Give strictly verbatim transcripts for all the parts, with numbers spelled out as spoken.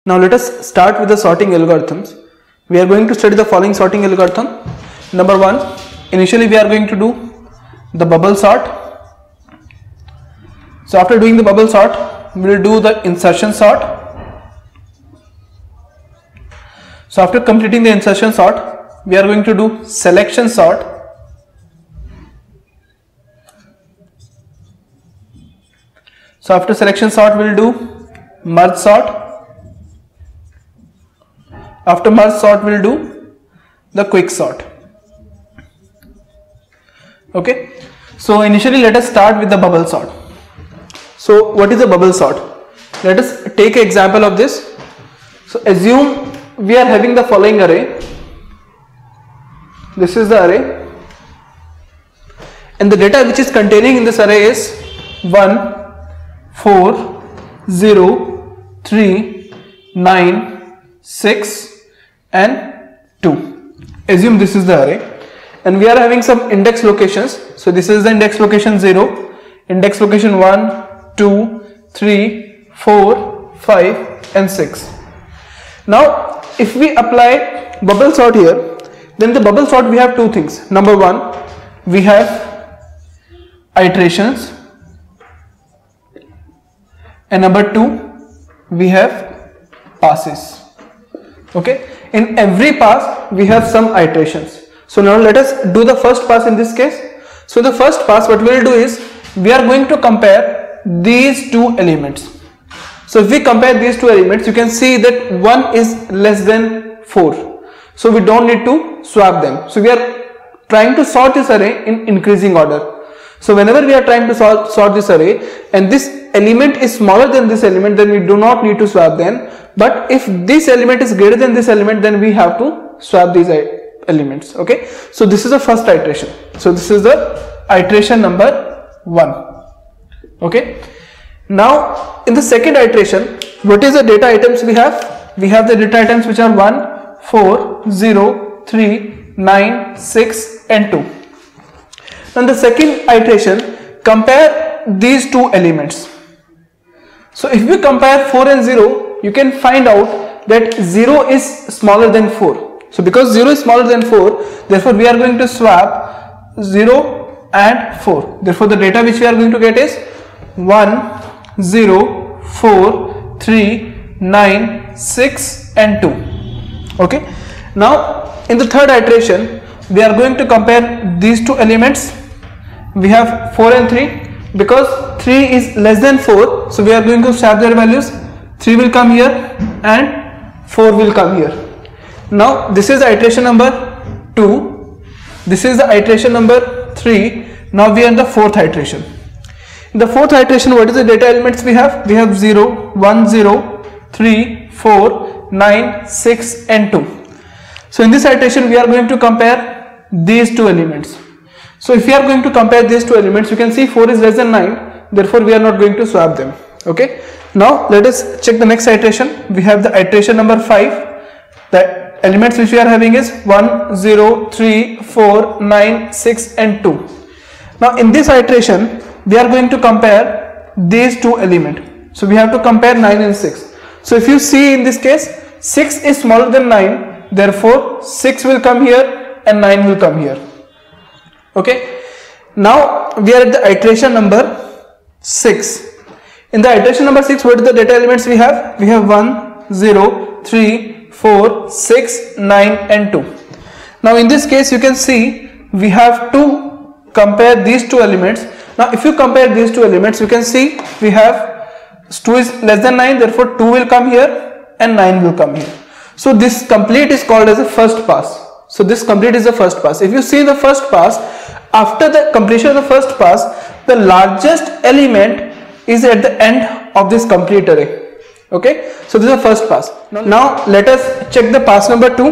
Now let us start with the sorting algorithms. We are going to study the following sorting algorithm. Number one, initially we are going to do the bubble sort. So after doing the bubble sort, we will do the insertion sort. So after completing the insertion sort, we are going to do selection sort. So after selection sort, we will do merge sort. After merge sort, we will do the quick sort. Okay. So initially let us start with the bubble sort. So what is the bubble sort? Let us take an example of this. So assume we are having the following array. This is the array, and the data which is containing in this array is one, four, zero, three, nine, six and two. Assume this is the array, and we are having some index locations. So this is the index location zero, index location one, two, three, four, five and six. Now if we apply bubble sort here, then the bubble sort we have two things. Number one, we have iterations, and number two, we have passes. Okay, in every pass we have some iterations. So now let us do the first pass in this case. So the first pass, what we will do is we are going to compare these two elements. So if we compare these two elements, you can see that one is less than four. So we don't need to swap them. So we are trying to sort this array in increasing order. So whenever we are trying to sort, sort this array and this element is smaller than this element, then we do not need to swap them. But if this element is greater than this element, then we have to swap these elements. Okay. So this is the first iteration. So this is the iteration number one. Okay. Now in the second iteration, what is the data items we have? We have the data items which are one, four, zero, three, nine, six and two. Now in the second iteration, compare these two elements. So if we compare four and zero, you can find out that zero is smaller than four. So because zero is smaller than four, therefore we are going to swap zero and four. Therefore the data which we are going to get is one, zero, four, three, nine, six and two. Okay. Now in the third iteration, we are going to compare these two elements. We have four and three. Because three is less than four, so we are going to swap their values. three will come here and four will come here. Now this is the iteration number two. This is the iteration number three. Now we are in the fourth iteration. In the fourth iteration, what is the data elements we have? We have zero, one, zero, three, four, nine, six and two. So in this iteration, we are going to compare these two elements. So if we are going to compare these two elements, you can see four is less than nine, therefore we are not going to swap them. Okay. Now let us check the next iteration. We have the iteration number five. The elements which we are having is one, zero, three, four, nine, six and two. Now in this iteration, we are going to compare these two elements. So we have to compare nine and six. So if you see in this case, six is smaller than nine, therefore six will come here and nine will come here. Okay. Now we are at the iteration number six. In the iteration number six, what are the data elements we have? We have one, zero, three, four, six, nine and two. Now in this case, you can see we have to compare these two elements. Now if you compare these two elements, you can see we have two is less than nine, therefore two will come here and nine will come here. So this complete is called as a first pass. So this complete is the first pass. If you see the first pass, after the completion of the first pass, the largest element is at the end of this complete array. Okay. So this is the first pass. Now, now let us check the pass number two.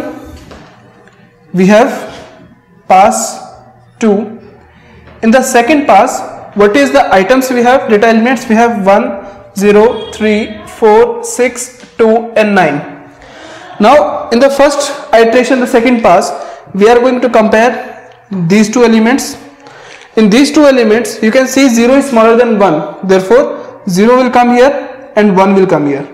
We have pass two. In the second pass, what is the items we have? Data elements we have one, zero, three, four, six, two and nine. Now in the first iteration, the second pass, we are going to compare these two elements. In these two elements, you can see zero is smaller than one, therefore zero will come here and one will come here.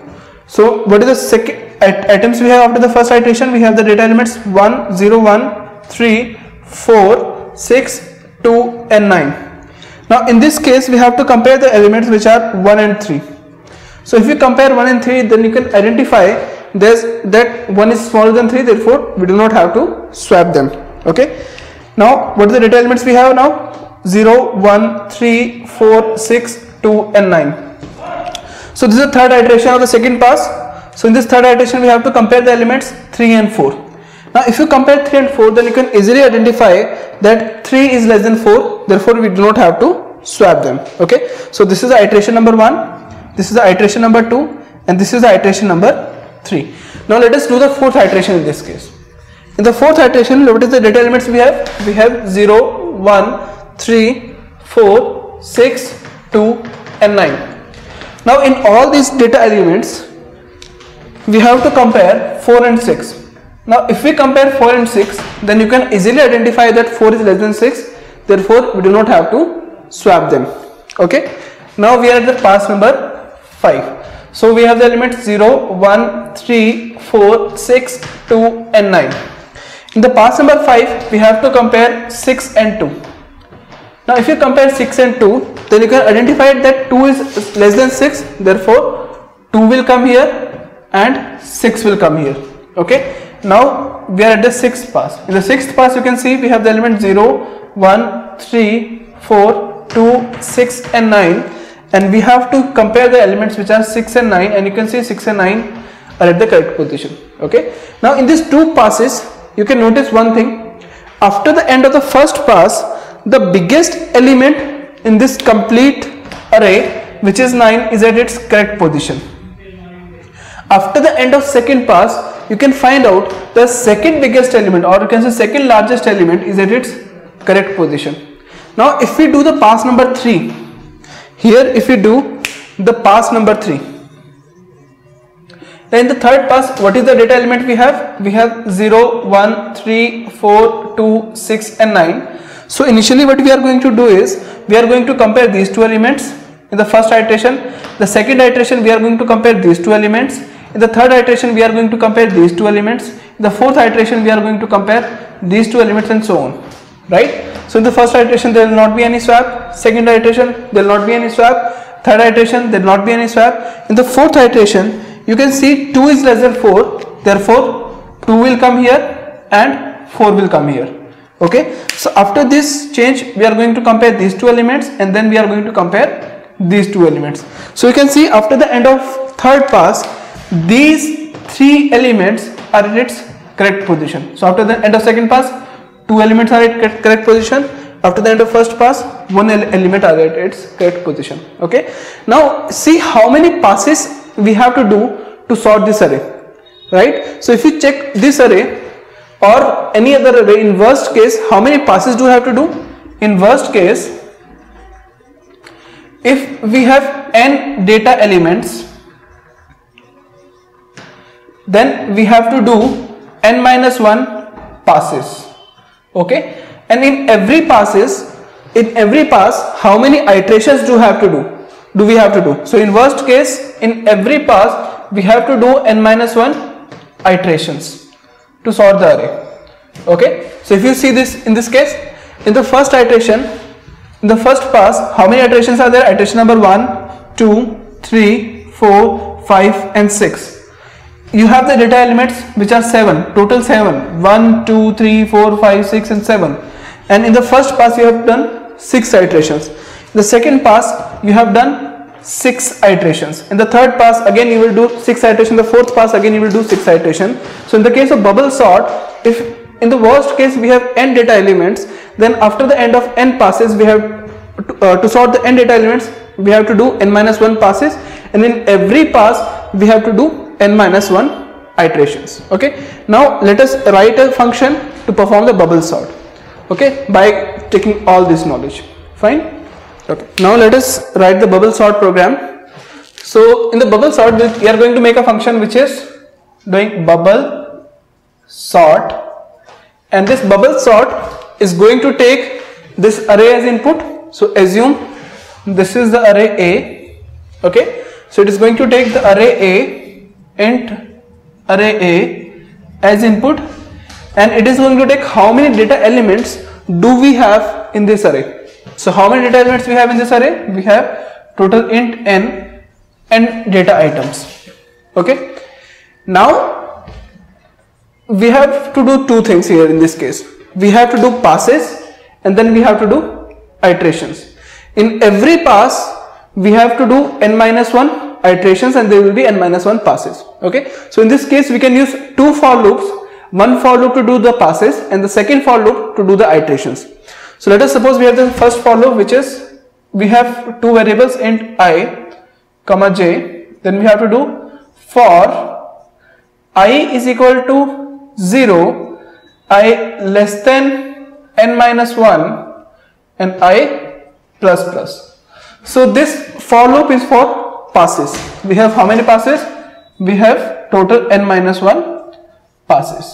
So what is the second items we have after the first iteration? We have the data elements one, zero, one, three, four, six, two and nine. Now in this case we have to compare the elements which are one and three. So if you compare one and three, then you can identify there's that one is smaller than three, therefore we do not have to swap them. Okay. Now what are the data elements we have now? zero, one, three, four, six, two and nine. So this is the third iteration of the second pass. So in this third iteration we have to compare the elements three and four. Now if you compare three and four, then you can easily identify that three is less than four, therefore we do not have to swap them. Okay. So this is the iteration number one, this is the iteration number two and this is the iteration number three. Now let us do the fourth iteration in this case. In the fourth iteration, what is the data elements we have? We have zero, one, three, four, six, two and nine. Now in all these data elements we have to compare four and six. Now if we compare four and six, then you can easily identify that four is less than six, therefore we do not have to swap them. Okay. Now we are at the pass number five. So we have the elements zero, one, three, four, six, two and nine. In the pass number five we have to compare six and two. Now if you compare six and two, then you can identify that two is less than six, therefore two will come here and six will come here. Okay. Now we are at the sixth pass. In the sixth pass you can see we have the element zero, one, three, four, two, six and nine, and we have to compare the elements which are six and nine, and you can see six and nine are at the correct position. Okay. Now in these two passes you can notice one thing. After the end of the first pass, the biggest element in this complete array, which is nine, is at its correct position. After the end of second pass, you can find out the second biggest element, or you can say second largest element, is at its correct position. Now if we do the pass number three, here if we do the pass number three, then in the third pass, what is the data element we have? We have zero, one, three, four, two, six and nine. So initially what we are going to do is, we are going to compare these two elements in the first iteration. The second iteration we are going to compare these two elements. In the third iteration we are going to compare these two elements. In the fourth iteration we are going to compare these two elements and so on. Right? So in the first iteration there will not be any swap. Second iteration there will not be any swap. Third iteration there will not be any swap. In the fourth iteration you can see two is less than four, therefore two will come here and four will come here. Okay. So after this change we are going to compare these two elements and then we are going to compare these two elements. So you can see after the end of third pass, these three elements are at its correct position. So after the end of second pass, two elements are at correct position. After the end of first pass, one element are at its correct position. Okay. Now see how many passes we have to do to sort this array, right? So if you check this array or any other array, in worst case how many passes do you have to do? In worst case, if we have n data elements, then we have to do n minus one passes. Okay. And in every passes, in every pass, how many iterations do you have to do? Do we have to do? So in worst case, in every pass, we have to do n minus one iterations to sort the array. Okay. So if you see this in this case, in the first iteration, in the first pass, how many iterations are there? Iteration number one, two, three, four, five and six. You have the data elements which are seven, total seven, one, two, three, four, five, six and seven. And in the first pass you have done six iterations. In the second pass you have done six iterations. In the third pass again you will do six iterations. The fourth pass again you will do six iterations. So in the case of bubble sort, if in the worst case we have n data elements, then after the end of n passes we have to, uh, to sort the n data elements, we have to do n minus one passes, and in every pass we have to do n minus one iterations. Okay. Now let us write a function to perform the bubble sort. Okay, by taking all this knowledge. Fine. Okay. Now let us write the bubble sort program. So in the bubble sort we are going to make a function which is doing bubble sort, and this bubble sort is going to take this array as input. So assume this is the array A. Okay. So it is going to take the array A int array A as input, and it is going to take how many data elements do we have in this array. So how many data elements we have in this array? We have total int n and data items. Okay, now we have to do two things here in this case. We have to do passes and then we have to do iterations. In every pass we have to do n minus one iterations and there will be n minus one passes. Okay, so in this case we can use two for loops, one for loop to do the passes and the second for loop to do the iterations. So let us suppose we have the first for loop, which is we have two variables int I comma j, then we have to do for I is equal to zero, I less than n minus one and I plus plus. So this for loop is for passes. We have how many passes? We have total n minus one passes.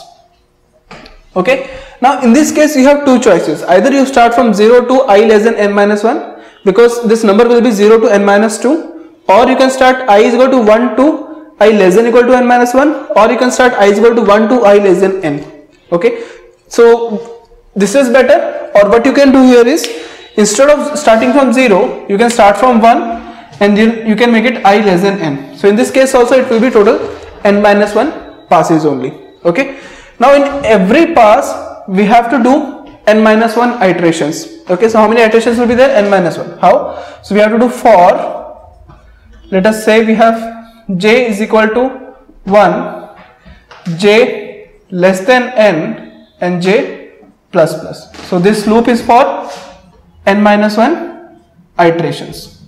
Okay, now in this case you have two choices. Either you start from zero to I less than n minus one, because this number will be zero to n minus two, or you can start I is equal to one to I less than equal to n minus one, or you can start I is equal to one to I less than n. Okay, so this is better, or what you can do here is, instead of starting from zero, you can start from one and then you can make it I less than n. So in this case also it will be total n minus one passes only. Okay, now in every pass we have to do n minus one iterations. Okay, so how many iterations will be there? N minus one. How? So we have to do for, let us say we have j is equal to one, j less than n and j plus plus. So this loop is for n minus one iterations.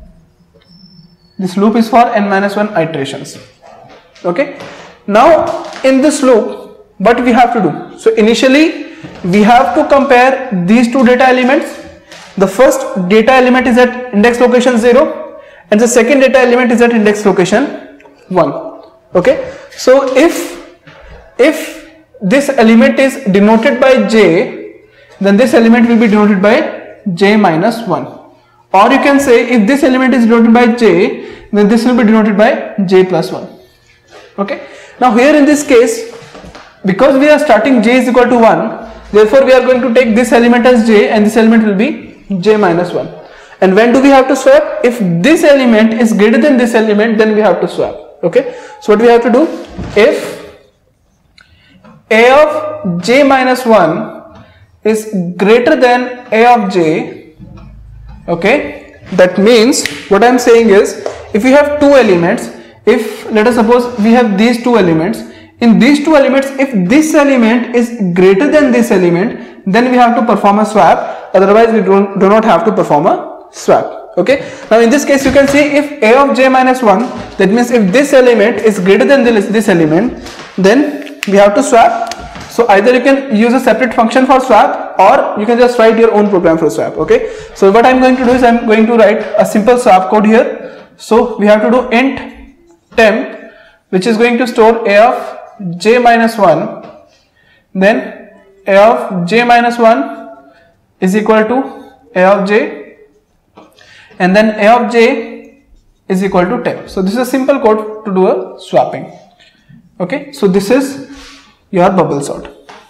This loop is for n minus one iterations. Okay, now in this loop what we have to do? So initially we have to compare these two data elements. The first data element is at index location zero and the second data element is at index location one. Okay, so if if this element is denoted by j, then this element will be denoted by j minus one, or you can say if this element is denoted by j, then this will be denoted by j plus one. Okay, now here in this case, because we are starting j is equal to one, therefore we are going to take this element as j and this element will be j minus one. And when do we have to swap? If this element is greater than this element, then we have to swap. Okay, so what we have to do, if a of j minus one is greater than a of j, okay, that means what I am saying is, if we have two elements, if let us suppose we have these two elements, in these two elements, if this element is greater than this element, then we have to perform a swap, otherwise we don't, do not have to perform a swap. Okay, now in this case you can see if a of j minus one, that means if this element is greater than this, this element, then we have to swap. So either you can use a separate function for swap or you can just write your own program for swap. Okay, so what I am going to do is I am going to write a simple swap code here. So we have to do int temp, which is going to store a of j minus one, then a of j minus one is equal to a of j, and then a of j is equal to temp. So this is a simple code to do a swapping. Okay, so this is your bubble sort.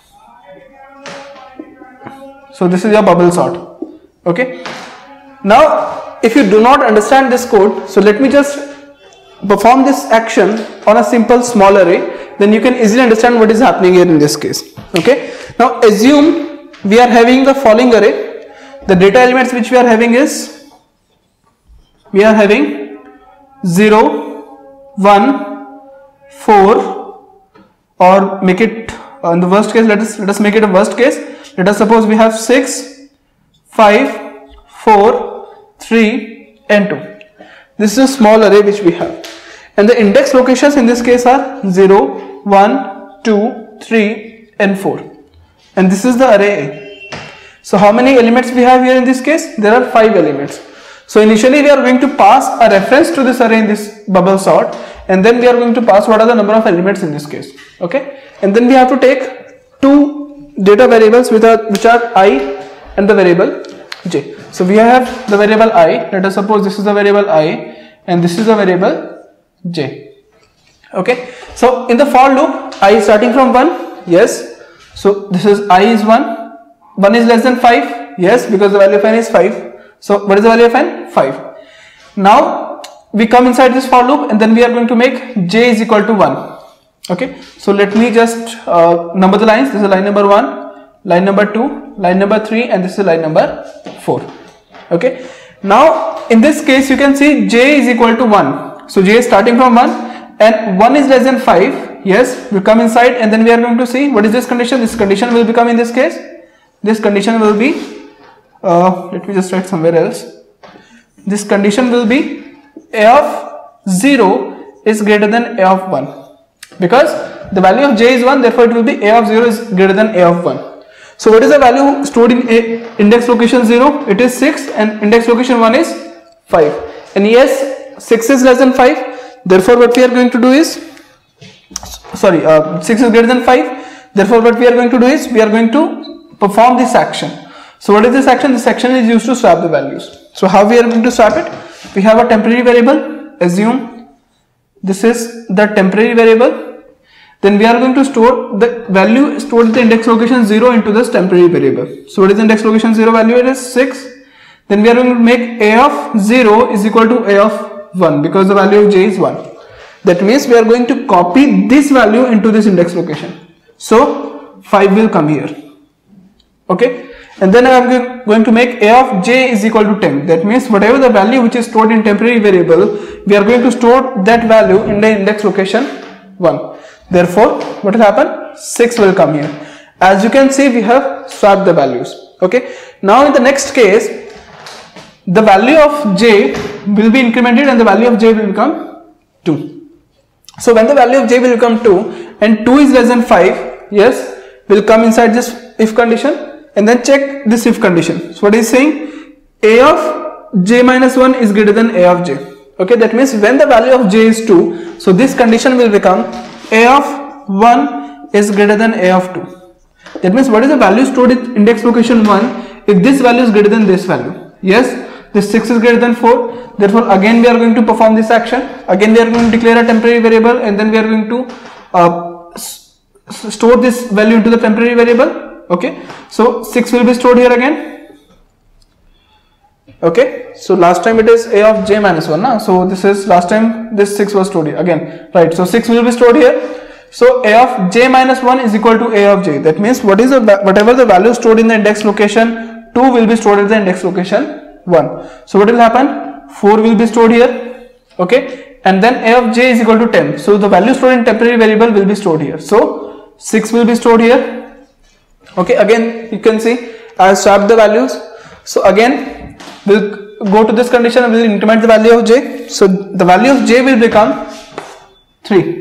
So this is your bubble sort. Okay, now if you do not understand this code, so let me just perform this action on a simple small array, then you can easily understand what is happening here in this case. Okay, now assume we are having the following array. The data elements which we are having is, we are having zero, one, four, or make it uh, in the worst case, let us let us make it a worst case. Let us suppose we have six, five, four, three and two. This is a small array which we have, and the index locations in this case are zero, one, two, three and four, and this is the array A. So how many elements we have here in this case? There are five elements. So initially we are going to pass a reference to this array in this bubble sort, and then we are going to pass what are the number of elements in this case. Okay, and then we have to take two data variables which are, which are I and the variable j. So we have the variable I, let us suppose this is the variable I and this is the variable j. Okay, so in the for loop, I is starting from one, yes, so this is I is one, one is less than five, yes, because the value of n is five. So what is the value of n? five. Now we come inside this for loop and then we are going to make j is equal to one. Okay, so let me just uh, number the lines. This is line number one, line number two, line number three, and this is line number four. Okay, now in this case you can see j is equal to one. So j is starting from one and one is less than five. Yes, we come inside and then we are going to see what is this condition. This condition will become, in this case, this condition will be, uh, let me just write somewhere else. This condition will be a of zero is greater than a of one, because the value of j is one, therefore it will be a of zero is greater than a of one. So what is the value stored in a index location zero? It is six, and index location one is five. And yes, six is less than five, therefore what we are going to do is, sorry, uh, six is greater than five, therefore what we are going to do is, we are going to perform this action. So what is this action? This action is used to swap the values. So how we are going to swap it? We have a temporary variable, assume this is the temporary variable, then we are going to store the value stored in the index location zero into this temporary variable. So what is the index location zero value? It is six. Then we are going to make a of zero is equal to a of one, because the value of j is one. That means we are going to copy this value into this index location. So five will come here. Okay, and then I am going to make a of j is equal to ten. That means whatever the value which is stored in temporary variable, we are going to store that value in the index location one. Therefore what will happen? six will come here. As you can see, we have swapped the values. Okay, now in the next case, the value of j will be incremented and the value of j will become two. So when the value of j will become two and two is less than five, yes, will come inside this if condition, and then check this if condition. So what is saying? A of j minus one is greater than a of j. Okay, that means when the value of j is two, so this condition will become a of one is greater than a of two. That means what is the value stored in index location one if this value is greater than this value? Yes, this six is greater than four, therefore again we are going to perform this action. Again we are going to declare a temporary variable and then we are going to uh, store this value into the temporary variable. Okay, so six will be stored here again. Okay, so last time it is a of j minus one, na? So this is last time this six was stored here again, right? So six will be stored here. So a of j minus one is equal to a of j. That means what is the whatever the value stored in the index location two will be stored at the index location one. So what will happen? four will be stored here. Okay, and then a of j is equal to ten. So the value stored in temporary variable will be stored here. So six will be stored here. Okay, again you can see I have swapped the values. So again we'll go to this condition and we'll increment the value of j. So the value of j will become three.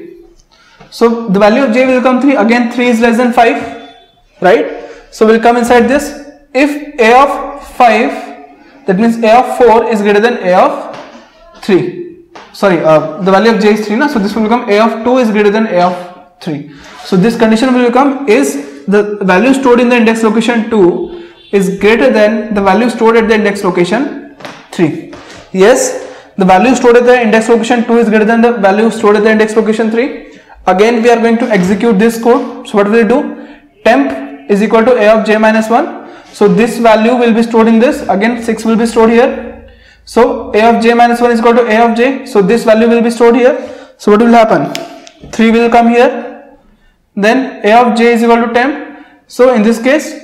So the value of j will become three. Again three is less than five, right? So we'll come inside this. If a of five, that means a of four is greater than a of three. Sorry, uh, the value of j is three, na? So this will become a of two is greater than a of three. So this condition will become is the value stored in the index location two is greater than the value stored at the index location three. Yes, the value stored at the index location two is greater than the value stored at the index location three. Again we are going to execute this code. So what will we do? Temp is equal to a of j minus one. So this value will be stored in this. Again six will be stored here. So a of j minus one is equal to a of j. So this value will be stored here. So what will happen? three will come here. Then a of j is equal to temp. So in this case,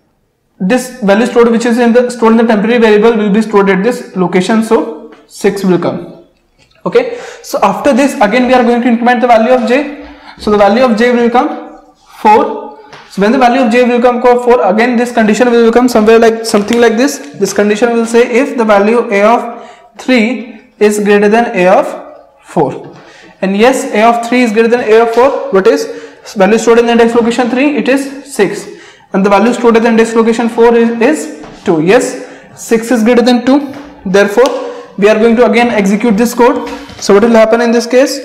this value stored which is in the stored in the temporary variable will be stored at this location. So six will come. Okay, so after this again we are going to increment the value of j. So the value of j will become four. So when the value of j will become four, again this condition will become somewhere like something like this. This condition will say if the value a of three is greater than a of four, and yes, a of three is greater than a of four. What is value stored in the index location three? It is six, and the value stored at the index location four is, is two. Yes, six is greater than two, therefore we are going to again execute this code. So what will happen in this case?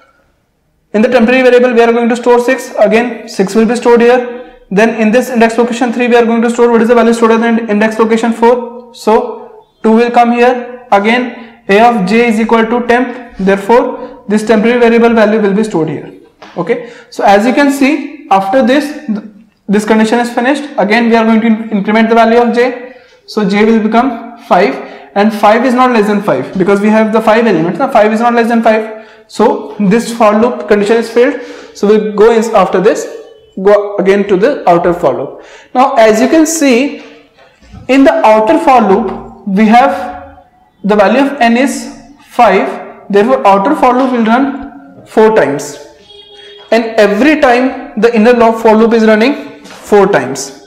In the temporary variable we are going to store six. Again six will be stored here. Then in this index location three we are going to store what is the value stored at the index location four. So two will come here. Again A of j is equal to temp, therefore this temporary variable value will be stored here. Okay, so as you can see, after this, this condition is finished. Again we are going to increment the value of j, so j will become five, and five is not less than five because we have the five elements. Now five is not less than five, so this for loop condition is failed. So we'll go in after this, go again to the outer for loop. Now as you can see, in the outer for loop we have the value of n is five, therefore outer for loop will run four times, and every time the inner for loop is running four times.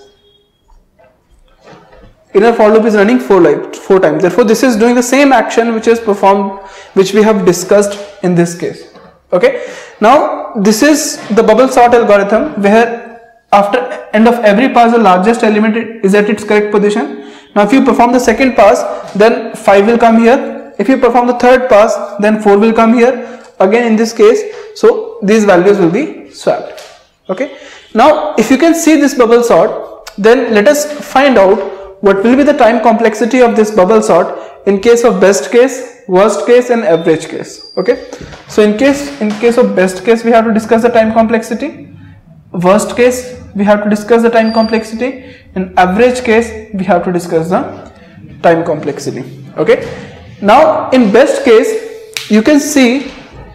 Inner for loop is running four, four times. Therefore, this is doing the same action which is performed, which we have discussed in this case. Okay. Now, this is the bubble sort algorithm where after end of every pass, the largest element is at its correct position. Now, if you perform the second pass, then five will come here. If you perform the third pass, then four will come here. Again, in this case, so these values will be swapped. Okay. Now, if you can see this bubble sort, then let us find out what will be the time complexity of this bubble sort in case of best case, worst case and average case. Okay, so in case in case of best case we have to discuss the time complexity, worst case we have to discuss the time complexity, in average case we have to discuss the time complexity. Okay, now in best case you can see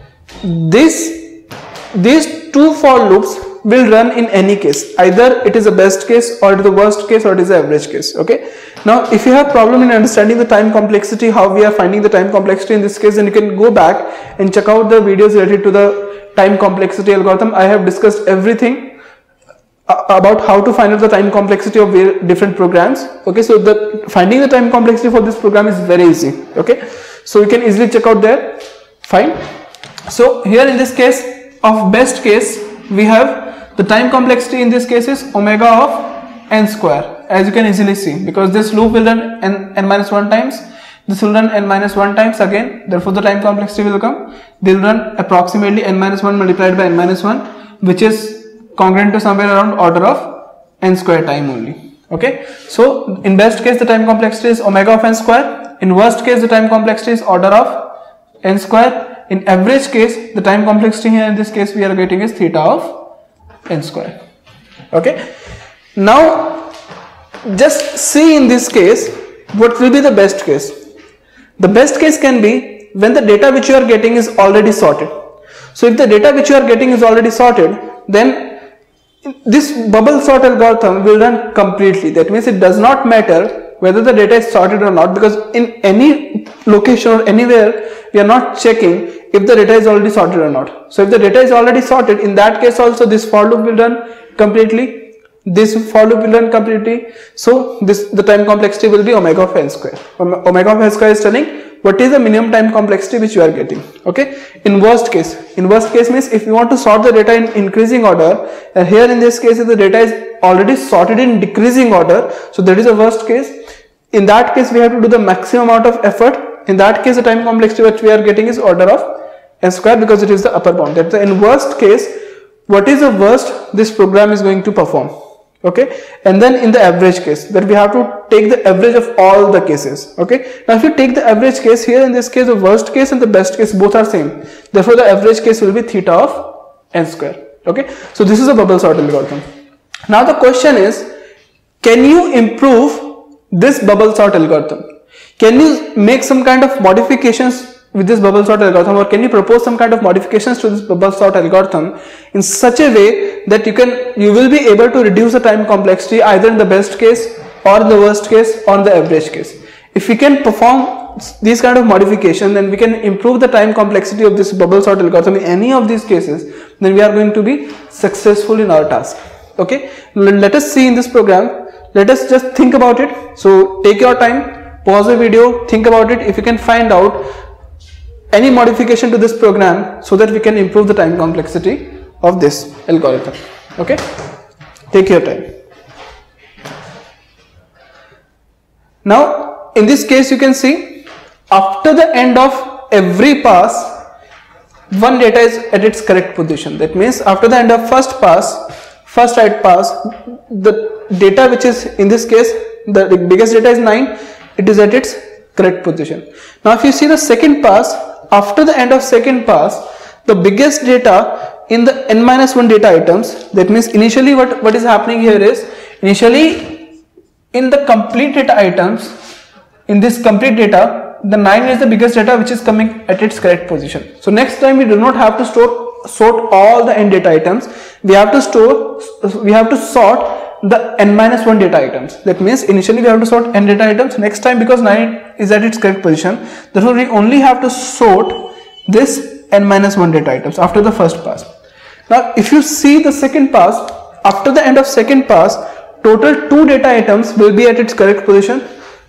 this these two for loops will run in any case, either it is a best case or it is the worst case or it is the average case. Okay, now if you have problem in understanding the time complexity, how we are finding the time complexity in this case, then you can go back and check out the videos related to the time complexity algorithm. I have discussed everything about how to find out the time complexity of different programs. Okay, so the finding the time complexity for this program is very easy. Okay, so you can easily check out there. Fine. So here in this case of best case, we have the time complexity in this case is omega of n square, as you can easily see, because this loop will run n, n minus one times, this will run n minus one times again, therefore the time complexity will come, they will run approximately n minus one multiplied by n minus one, which is congruent to somewhere around order of n square time only. Okay, so in best case the time complexity is omega of n square, in worst case the time complexity is order of n square, in average case the time complexity here in this case we are getting is theta of n square. Okay, now just see in this case what will be the best case. The best case can be when the data which you are getting is already sorted. So if the data which you are getting is already sorted, then this bubble sort algorithm will run completely. That means it does not matter whether the data is sorted or not, because in any location or anywhere we are not checking if the data is already sorted or not. So if the data is already sorted, in that case also this for loop will run completely, this for loop will run completely. So this the time complexity will be omega of n square. Omega of n square is telling what is the minimum time complexity which you are getting. Okay, in worst case, in worst case means if you want to sort the data in increasing order, and here in this case if the data is already sorted in decreasing order, so that is a worst case. In that case we have to do the maximum amount of effort. In that case the time complexity which we are getting is order of n square, because it is the upper bound. That's the in worst case, what is the worst this program is going to perform. Okay, and then in the average case, that we have to take the average of all the cases. Okay, now if you take the average case, here in this case the worst case and the best case both are same, therefore the average case will be theta of n square. Okay, so this is a bubble sort algorithm. Now the question is, can you improve this bubble sort algorithm? Can you make some kind of modifications with this bubble sort algorithm, or can you propose some kind of modifications to this bubble sort algorithm in such a way that you can you will be able to reduce the time complexity either in the best case or in the worst case or in the average case? If we can perform these kind of modification, then we can improve the time complexity of this bubble sort algorithm in any of these cases, then we are going to be successful in our task. Okay, let us see in this program. Let us just think about it. So take your time, pause the video, think about it. If you can find out any modification to this program so that we can improve the time complexity of this algorithm. Okay, take your time. Now in this case you can see after the end of every pass one data is at its correct position. That means after the end of first pass, first right pass, the data which is in this case the biggest data is nine, it is at its correct position. Now if you see the second pass, after the end of second pass, the biggest data in the n minus one data items, that means initially what, what is happening here is, initially in the complete data items, in this complete data, the nine is the biggest data which is coming at its correct position. So next time we do not have to store, sort all the n data items, we have to store, we have to sort the n minus one data items. That means initially we have to sort n data items, next time because nine is at its correct position, therefore we only have to sort this n minus one data items after the first pass. Now if you see the second pass, after the end of second pass, total two data items will be at its correct position.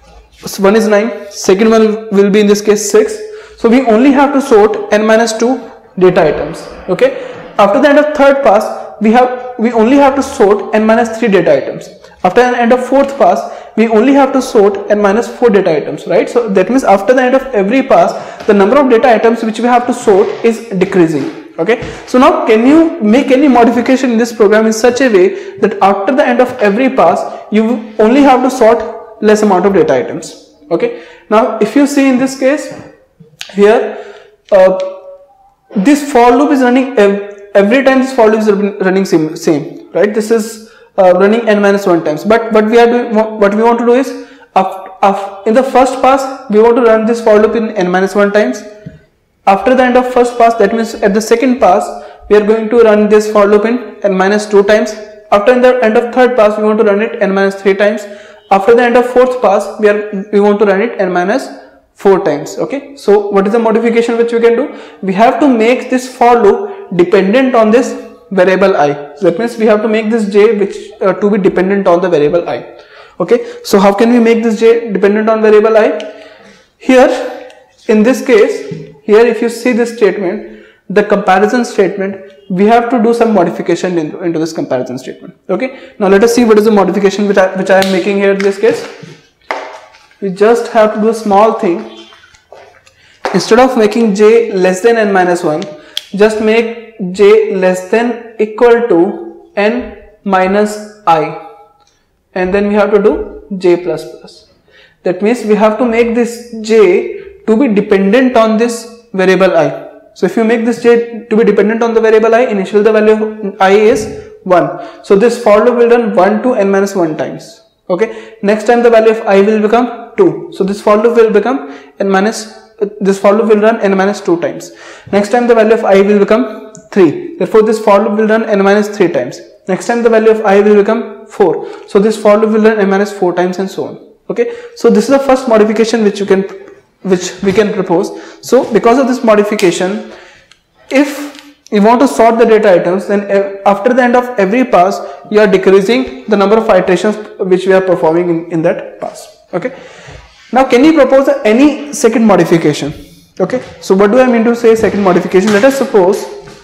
So one is nine, second one will be in this case six. So we only have to sort n minus two data items. Okay. After the end of third pass, we have we only have to sort n minus three data items. After the end of fourth pass, we only have to sort n minus four data items, right? So that means after the end of every pass, the number of data items which we have to sort is decreasing. Okay, so now can you make any modification in this program in such a way that after the end of every pass, you only have to sort less amount of data items. Okay, now if you see in this case here, uh, this for loop is running every Every time this for loop is running same, same, right? This is uh, running n minus one times. But what we are doing, what we want to do is, after, after, in the first pass, we want to run this for loop in n minus one times. After the end of first pass, that means at the second pass, we are going to run this for loop in n minus two times. After the end of third pass, we want to run it n minus three times. After the end of fourth pass, we are we want to run it n minus four times. Okay, so what is the modification which we can do? We have to make this for loop dependent on this variable I. So that means we have to make this j which uh, to be dependent on the variable I. Okay, so how can we make this j dependent on variable I? Here in this case, here if you see this statement, the comparison statement, we have to do some modification into, into this comparison statement. Okay, now let us see what is the modification which I, which I am making here in this case. We just have to do a small thing. Instead of making j less than n minus one, just make j less than equal to n minus I, and then we have to do j plus plus. That means we have to make this j to be dependent on this variable I. So if you make this j to be dependent on the variable I, initially the value of I is one. So this for loop will run one to n minus one times. Okay, next time the value of I will become two. So this for loop will become n minus this for loop will run n minus two times. Next time the value of I will become three. Therefore this for loop will run n minus three times. Next time the value of I will become four. So this for loop will run n minus four times and so on. Okay, so this is the first modification which you can which we can propose. So because of this modification, if you want to sort the data items, then after the end of every pass, you are decreasing the number of iterations which we are performing in, in that pass. Okay. Now can you propose any second modification? Okay, so what do I mean to say second modification? Let us suppose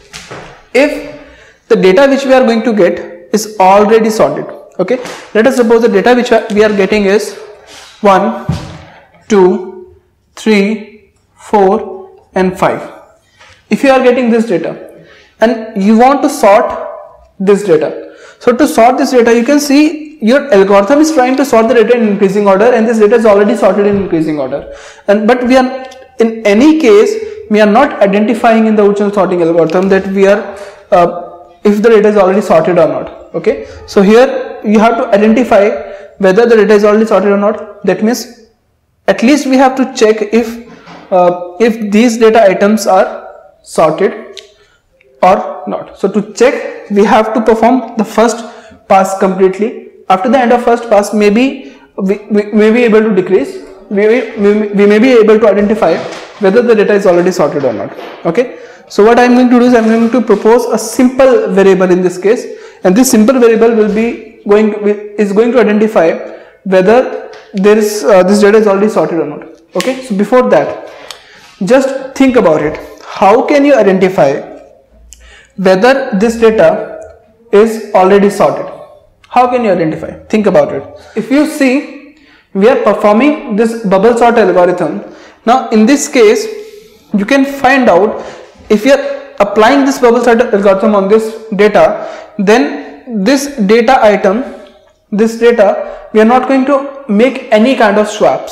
if the data which we are going to get is already sorted. Okay, let us suppose the data which we are getting is one, two, three, four and five. If you are getting this data and you want to sort this data, so to sort this data, you can see your algorithm is trying to sort the data in increasing order, and this data is already sorted in increasing order. And but we are in any case we are not identifying in the original sorting algorithm that we are uh, if the data is already sorted or not. Okay, so here you have to identify whether the data is already sorted or not. That means at least we have to check if uh, if these data items are sorted or not. So to check, we have to perform the first pass completely. After the end of first pass, maybe we, we may be able to decrease, we may, we, we may be able to identify whether the data is already sorted or not. Okay, so what I am going to do is I am going to propose a simple variable in this case, and this simple variable will be going to, is going to identify whether there is uh, this data is already sorted or not. Okay, so before that, just think about it. How can you identify whether this data is already sorted? How can you identify? Think about it. If you see, we are performing this bubble sort algorithm. Now in this case, you can find out if you are applying this bubble sort algorithm on this data, then this data item, this data, we are not going to make any kind of swaps,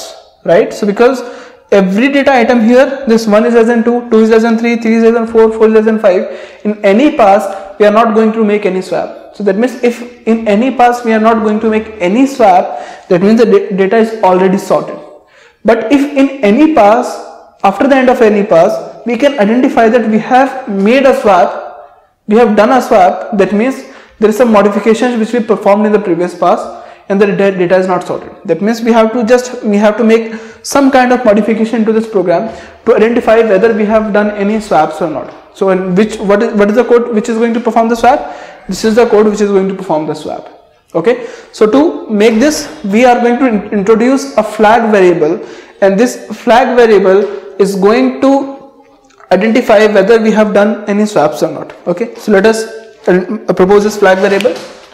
right? So because every data item here, this one is less than two, two is less than three, three is less than four, four is less than five. In any pass, we are not going to make any swap. So that means if in any pass we are not going to make any swap, that means the data is already sorted. But if in any pass, after the end of any pass, we can identify that we have made a swap, we have done a swap, that means there is some modifications which we performed in the previous pass and the data is not sorted. That means we have to just, we have to make some kind of modification to this program to identify whether we have done any swaps or not. So in which, what is, what is the code which is going to perform the swap? This is the code which is going to perform the swap. Okay, so to make this, we are going to in introduce a flag variable, and this flag variable is going to identify whether we have done any swaps or not. Okay, so let us uh, propose this flag variable.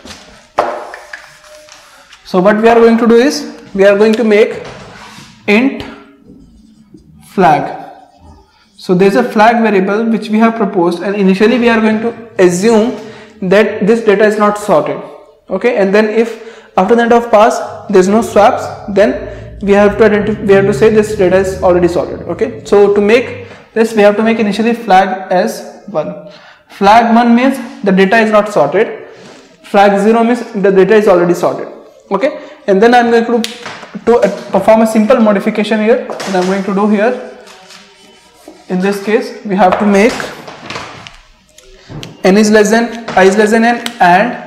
So what we are going to do is, we are going to make int flag. So there is a flag variable which we have proposed, and initially we are going to assume that this data is not sorted. Okay, and then if after the end of pass there is no swaps, then we have to identify, we have to say this data is already sorted. Okay, so to make this, we have to make initially flag as one. Flag one means the data is not sorted. Flag zero means the data is already sorted. Okay, and then I am going to to perform a simple modification here, and I am going to do here. In this case, we have to make n is less than I is less than n and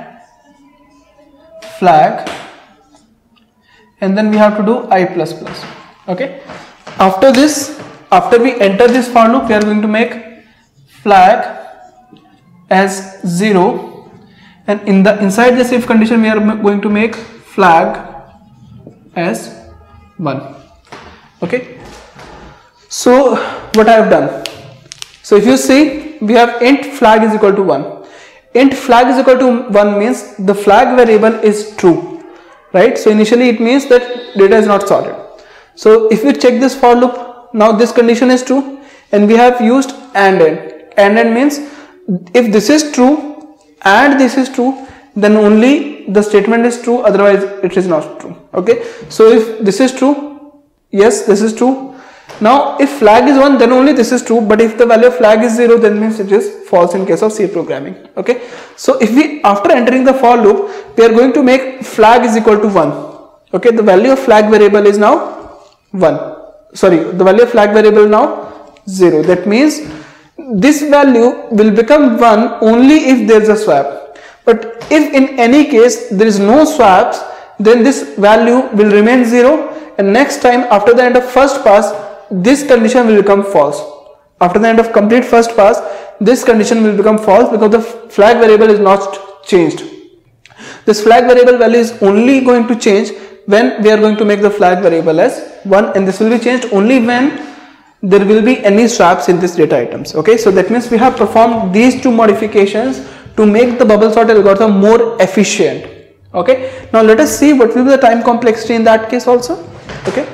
flag, and then we have to do I plus plus. Okay, after this, after we enter this for loop, we are going to make flag as zero, and in the inside this if condition we are going to make flag as one. Okay, so what I have done, so if you see, we have int flag is equal to one. Int flag is equal to one means the flag variable is true, right? So initially it means that data is not sorted. So if we check this for loop, now this condition is true, and we have used and n. And n means if this is true and this is true, then only the statement is true, otherwise it is not true. Okay, so if this is true, yes, this is true. Now if flag is one, then only this is true, but if the value of flag is zero, then means it is false in case of C programming. Okay, so if we, after entering the for loop, we are going to make flag is equal to one. Okay, the value of flag variable is now one. Sorry, the value of flag variable now zero. That means this value will become one only if there is a swap. But if in any case there is no swaps, then this value will remain zero, and next time after the end of first pass, this condition will become false. After the end of complete first pass, this condition will become false because the flag variable is not changed. This flag variable value is only going to change when we are going to make the flag variable as one, and this will be changed only when there will be any swaps in this data items. Okay, so that means we have performed these two modifications to make the bubble sort algorithm more efficient. Okay, now let us see what will be the time complexity in that case also. Okay,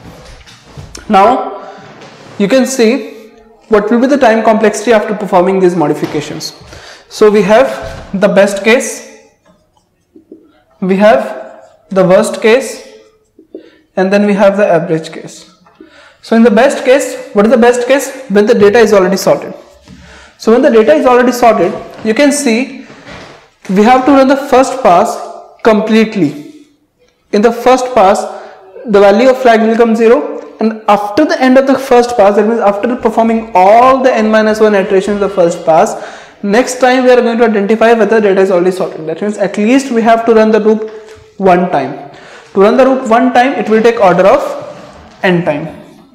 now you can see what will be the time complexity after performing these modifications. So we have the best case, we have the worst case, and then we have the average case. So in the best case, what is the best case? When the data is already sorted. So when the data is already sorted, you can see we have to run the first pass completely. In the first pass, the value of flag will become zero, and after the end of the first pass, that means after performing all the n minus one iterations of the first pass, next time we are going to identify whether data is already sorted. That means at least we have to run the loop one time. To run the loop one time, it will take order of n time.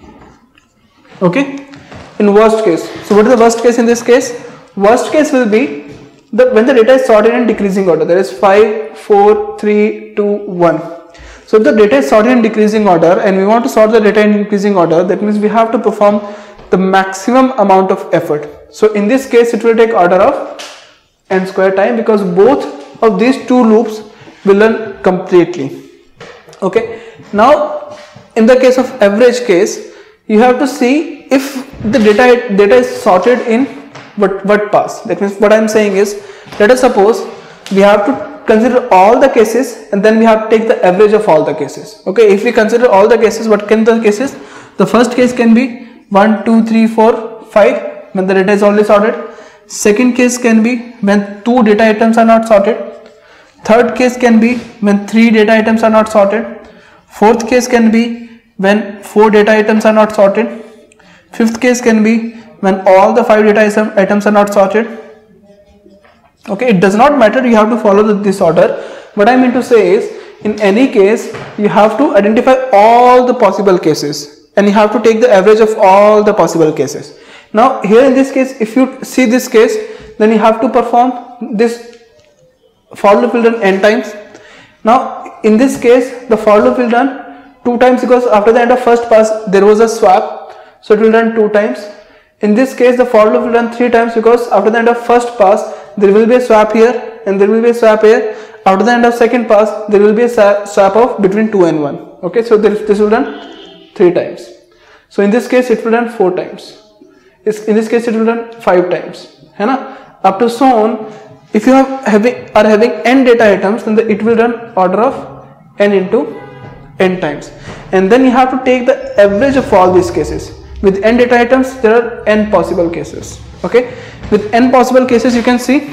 Okay, in worst case. So what is the worst case in this case? Worst case will be the when the data is sorted in decreasing order. There is five, four, three, two, one. So if the data is sorted in decreasing order and we want to sort the data in increasing order, that means we have to perform the maximum amount of effort. So in this case, it will take order of n square time, because both of these two loops will run completely. Okay, now in the case of average case, you have to see if the data data is sorted in what what pass. That means what I am saying is, let us suppose we have to consider all the cases and then we have to take the average of all the cases. Okay, if we consider all the cases, what can the cases? The first case can be one, two, three, four, five when the data is already sorted. Second case can be when two data items are not sorted. Third case can be when three data items are not sorted. Fourth case can be when four data items are not sorted. Fifth case can be when all the five data items are not sorted. Okay, it does not matter, you have to follow this order. What I mean to say is, in any case, you have to identify all the possible cases and you have to take the average of all the possible cases. Now, here in this case, if you see this case, then you have to perform this for loop will run n times. Now, in this case, the for loop will run two times because after the end of first pass, there was a swap. So, it will run two times. In this case, the for loop will run three times because after the end of first pass, there will be a swap here and there will be a swap here. After the end of second pass, there will be a swap of between two and one. Okay, so this will run three times. So in this case, it will run four times. In this case, it will run five times. है ना? Up to so on. If you have having are having n data items, then the, it will run order of n into n times. And then you have to take the average of all these cases. With n data items, there are n possible cases. Okay, with n possible cases, you can see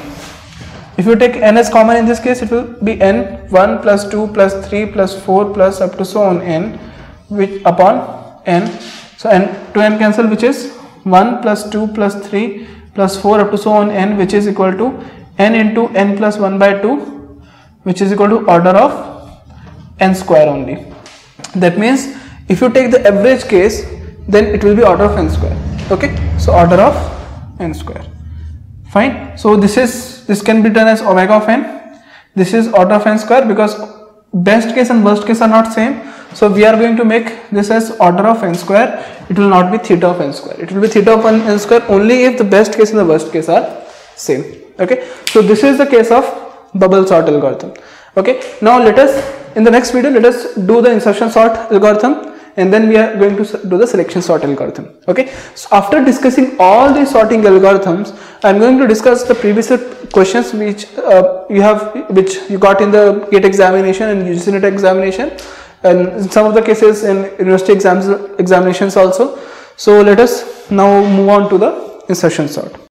if you take n as common in this case, it will be n one plus two plus three plus four plus up to so on n, which upon n. So n to n cancel, which is one plus two plus three plus four up to so on n, which is equal to n into n plus one by two, which is equal to order of n square only. That means if you take the average case, then it will be order of n square. Okay, so order of n square. Fine. So this is this can be done as omega of n. This is order of n square because best case and worst case are not same. So we are going to make this as order of n square. It will not be theta of n square. It will be theta of n square only if the best case and the worst case are same. Okay. So this is the case of bubble sort algorithm. Okay. Now let us in the next video let us do the insertion sort algorithm. And then we are going to do the selection sort algorithm. Okay. So after discussing all these sorting algorithms, I am going to discuss the previous questions which uh, you have, which you got in the GATE examination and U G C NET examination, and in some of the cases in university exams examinations also. So let us now move on to the insertion sort.